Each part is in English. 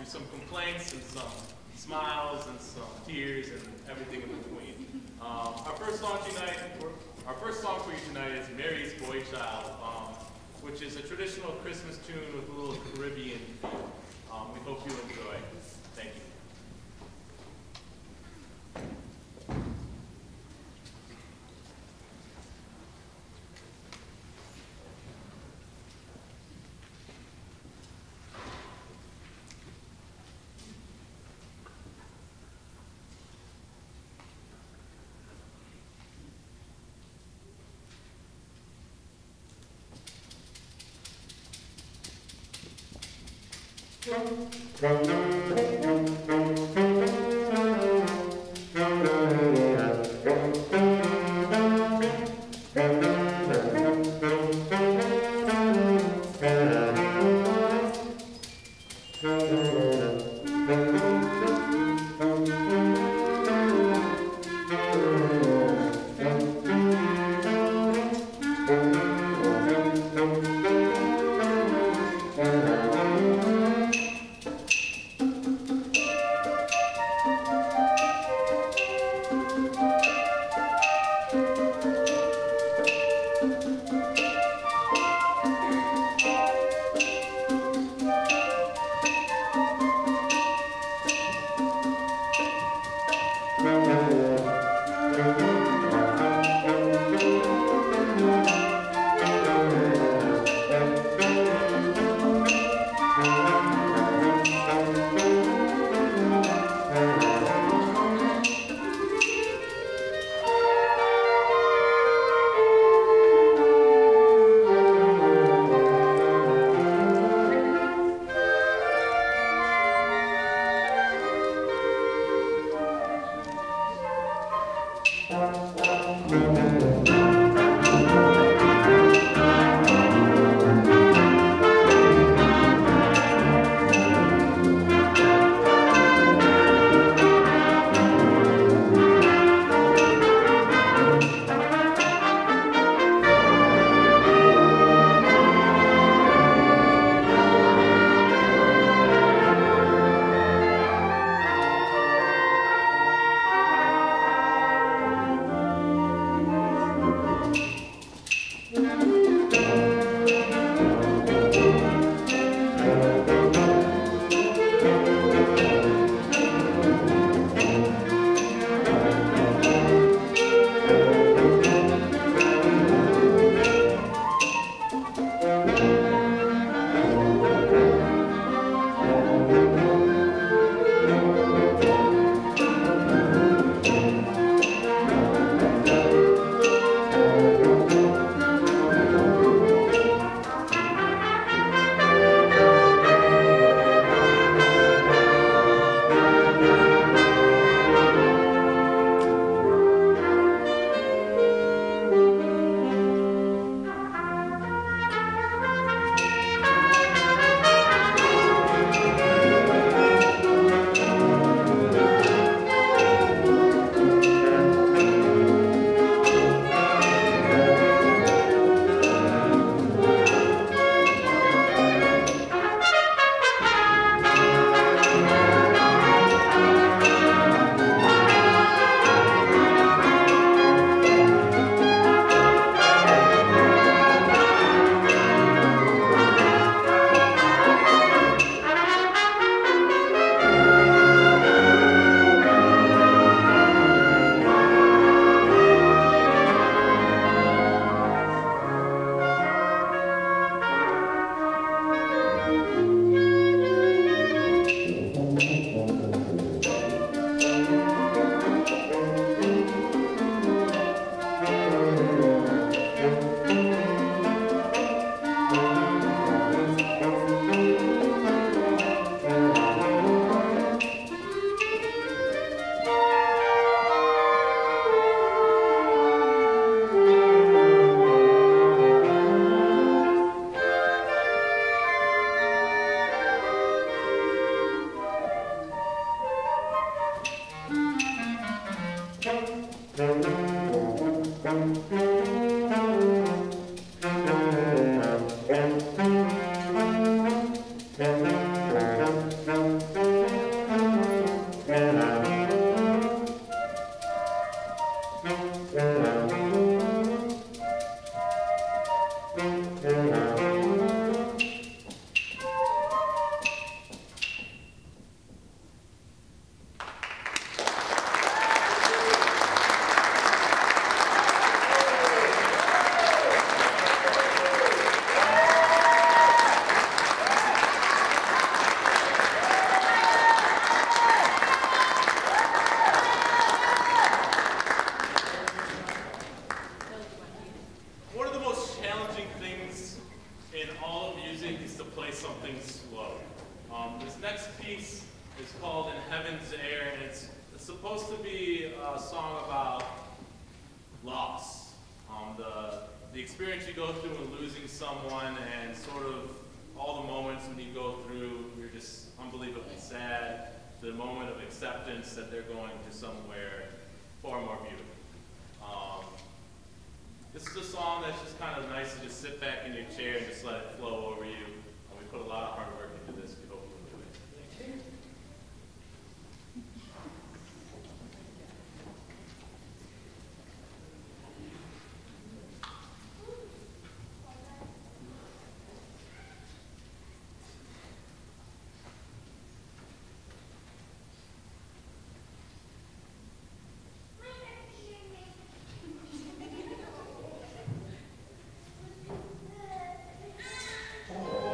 through some complaints and some smiles and some tears and everything in between. Our first song for you tonight is Mary's Boy Child, which is a traditional Christmas tune with a little Caribbean feel. We hope you enjoy. Thank you. something slow. This next piece is called In Heaven's Air, and it's supposed to be a song about loss. The experience you go through when losing someone, and sort of all the moments when you go through, you're just unbelievably sad. The moment of acceptance that they're going to somewhere far more beautiful. This is a song that's just kind of nice to just sit back in your chair and just let it flow over you. We put a lot of hard work into this. We hope you enjoy it. Thank you. Oh.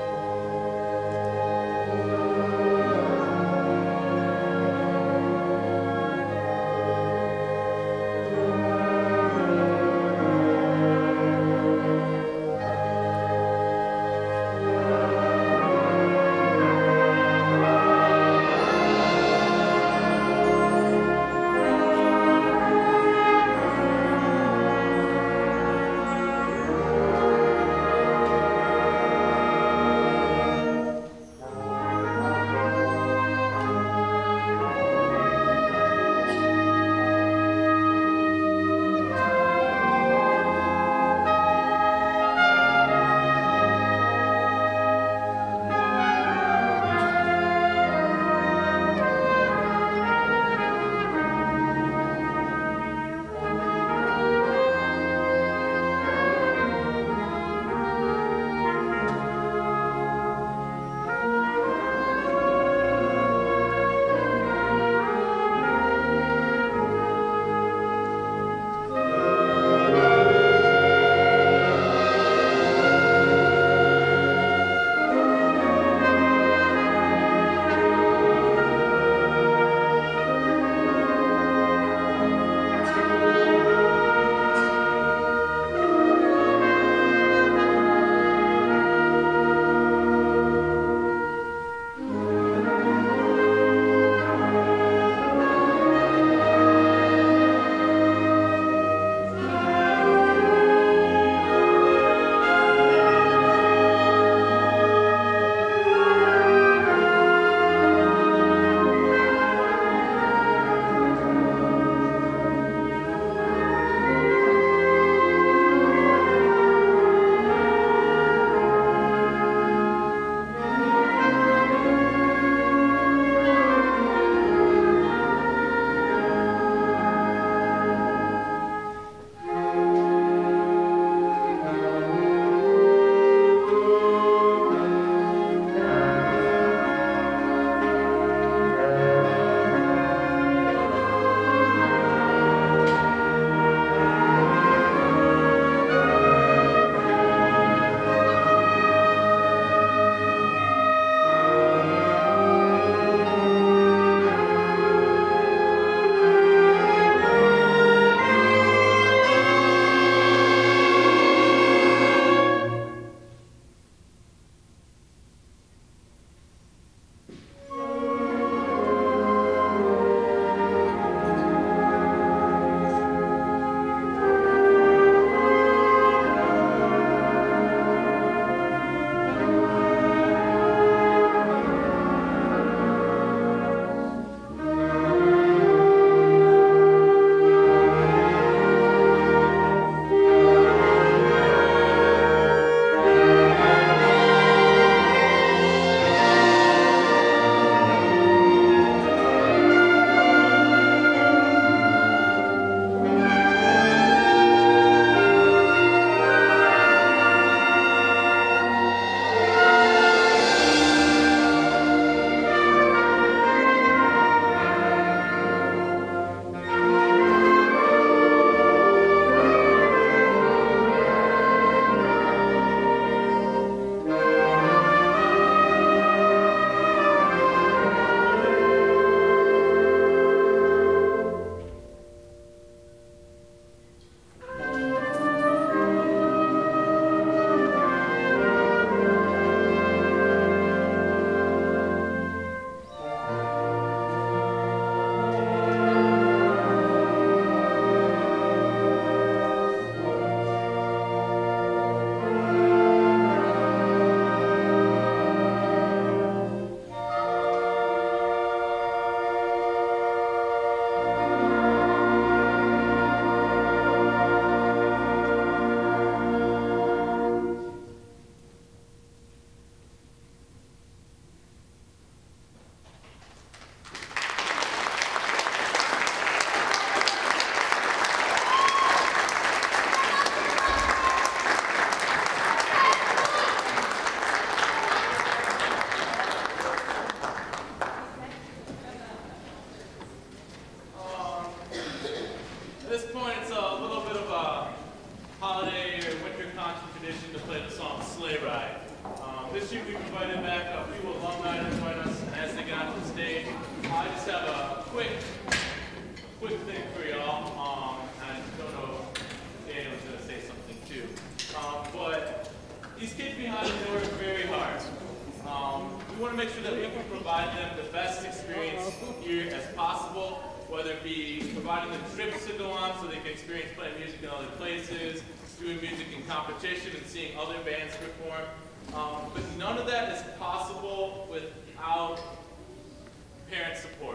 want to make sure that we can provide them the best experience here as possible, whether it be providing them trips to go on so they can experience playing music in other places, doing music in competition and seeing other bands perform. But none of that is possible without parent support.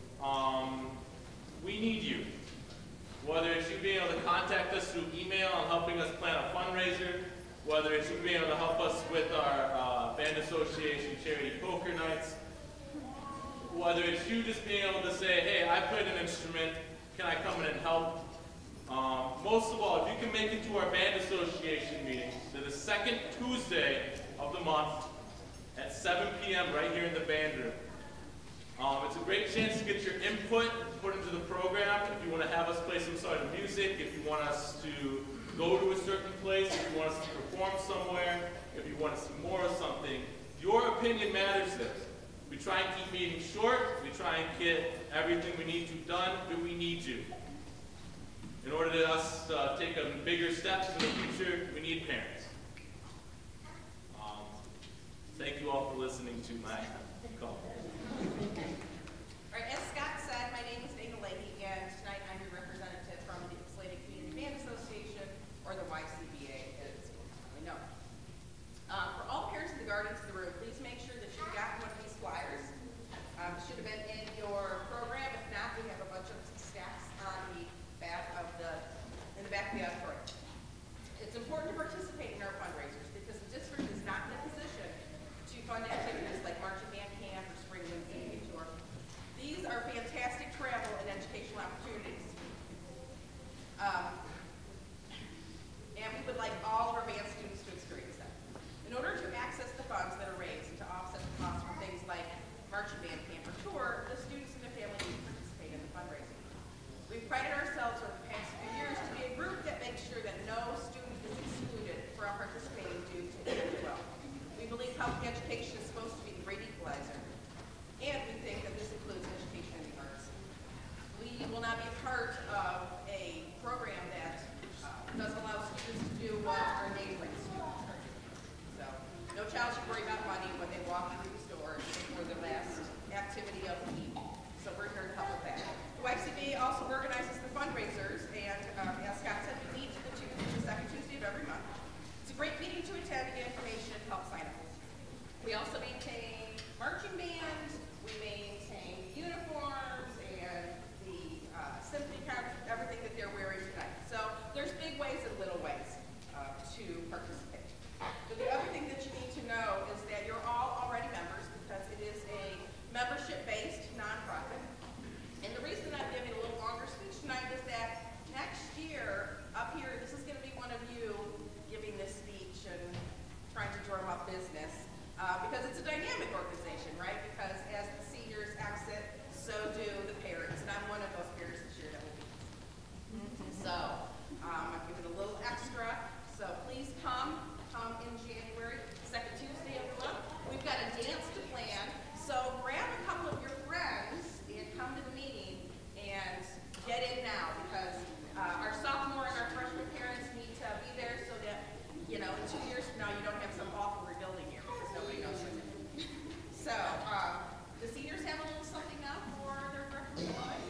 We need you. Whether it's you being able to contact us through email and helping us plan a fundraiser, whether it's you being able to help us with our band association charity poker nights, whether it's you just being able to say, hey, I played an instrument, can I come in and help? Most of all, if you can make it to our band association meetings, they're the second Tuesday of the month at 7 p.m. right here in the band room. It's a great chance to get your input put into the program. If you want to have us play some sort of music, if you want us to go to a certain place, if you want us to perform somewhere, if you want to see more of something, your opinion matters there. We try and keep meetings short. We try and get everything we need to done, but we need you. In order for us to take a bigger steps in the future, we need parents. Thank you all for listening to my call. All right, as Scott said, my name is Dana Leahy, and tonight I'm your representative from the Ypsilanti Community Band Association, or the YCBA, as it's commonly known. For all parents and the guardians in the room, please make sure that you've got one of these flyers. It should have been in your program. If not, we have a bunch of stacks on the back of in the back of the auditorium. It's important to participate in our fundraisers because the district is not in a position to fund activities like marching band camp or spring Wednesday tour. These are fantastic travel and educational opportunities. And we would like all of our band students to experience them. In order to access the funds that are raised and to offset the costs for things like marching band camp or tour, the students and their family need to participate in the fundraising. We've prided ourselves over the past few years to be a group that makes sure that no student is excluded from participating due to their wealth. We believe public education is supposed to be the great equalizer, and we think that this includes education in the arts. We will not be a part of a program that doesn't allow students to do what our neighboring students are doing. So, no child should worry about money when they walk through the store for the last activity of the evening. So we're here to help with that. The YCBA also organizes the fundraisers, and as Scott said, we meet the second Tuesday of every month. It's a great meeting to attend and get information and help sign up. We also maintain marching bands, we maintain uniforms, and the symphony concert, everything that they're wearing tonight. So there's big ways and little ways to participate. But the other thing that you need to know is that you're all already members because it is a membership-based nonprofit. And the reason I'm giving a little longer speech tonight is that next year, up here, this is going to be one of you giving this speech and trying to drum up business. Because it's a dynamic organization, right? Because as the seniors exit, so do the parents. And I'm one of those parents this year that will be. So I'm giving a little extra. So please come in January, second Tuesday of the month. We've got a dance to plan. So grab a couple of your friends and come to the meeting and get in now because our sophomore and our freshman parents need to be there so that, in 2 years from now you don't have some awful rebuilding year because nobody knows what to do. So the seniors have a little something now for their freshman life.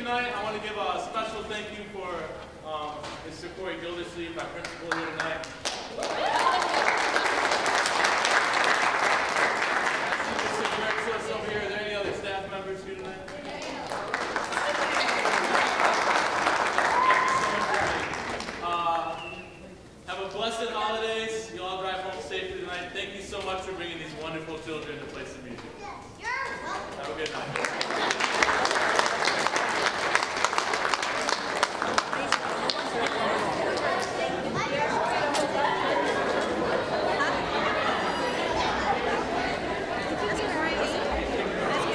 tonight, I want to give a special thank you for Mr. Corey Gildersleeve, our principal here tonight. Mr. Grexos over here. Are there any other staff members here tonight? Have a blessed holidays. You all drive home safely tonight. Thank you so much for bringing these wonderful children to play some music. Have a good night.